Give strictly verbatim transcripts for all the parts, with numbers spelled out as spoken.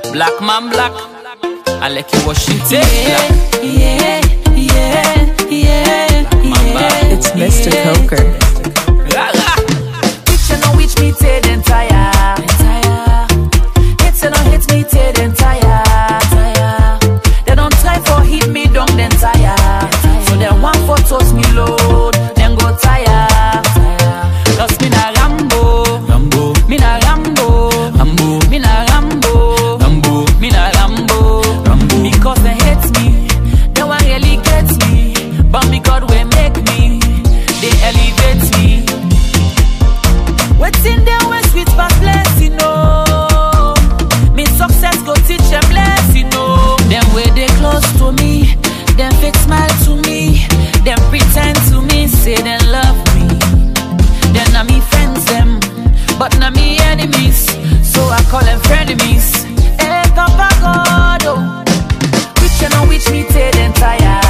Black man black, I like you Washington yeah, black. Yeah, yeah, yeah, yeah. It's Mister Yeah. Coker. Which you know which me take the entire. Hits you know hits me take the entire. They don't try for hit me down the entire. So they want for toss me load, then go tire. Cause me na Rambo, Rambo, me na Rambo, Rambo, me na Rambo, Rambo, me na Rambo, Rambo. Because they hate me, they want really get me. But me God will make me, they elevate me. Waiting there when sweet past blessing, know. Me success go teach them blessing, know. Them way they close to me, them fake smile to me, them pretend to me, say they love me. Then na me friends them, but na me enemies, so I call them frenemies. Hey, Papa God, oh. Which you know which me take the entire.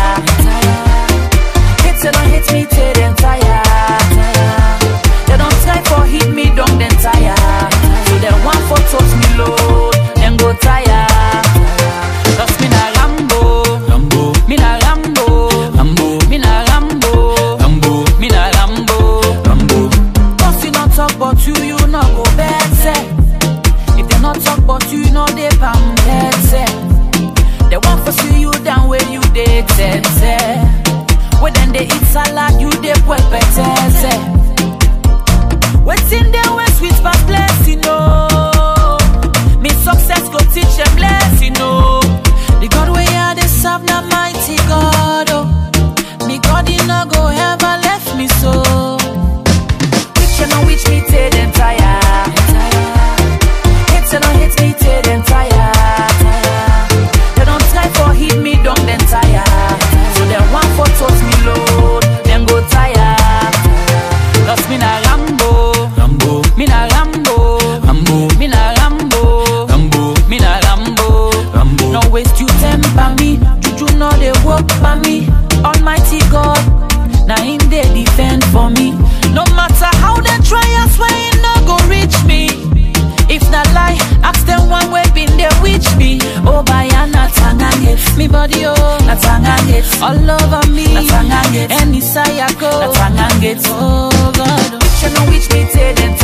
Hits you know hit me take the entire. They don't try for hit me down the entire. So they want for touch me low, then go tire. Cause me na Rambo, Rambo, me na Rambo, Rambo, me na Rambo, Rambo, me na Rambo, Rambo. Cause you not talk but you, you not go better. If they not talk but you, know they pam better. They want to see you down where you did better. When then they eat salad, you they well better. Waiting there when sweet past blessing, no. Me success go teach them blessing, no. The God way I they serve, na mighty God, oh. Me God, he no go ever left me so. Which you know which me take the entire. Hits you know hits me take the entire. They don't try for hit me down the entire. So they want for touch me load, then go tire. Cause me na Rambo, Rambo, me na Rambo, Rambo, me na Rambo, Rambo, me na Rambo, Rambo. no waste you temper me, juju no they work for me. Almighty God, now him they defend for me. No matter how they try, I swear he no go reach me. If not lie, ask them one way been they witch me. Oh baya na tangange, me body oh na tangange, all over me na tangange, any side I go na tangange. Oh God, which you know which me take them.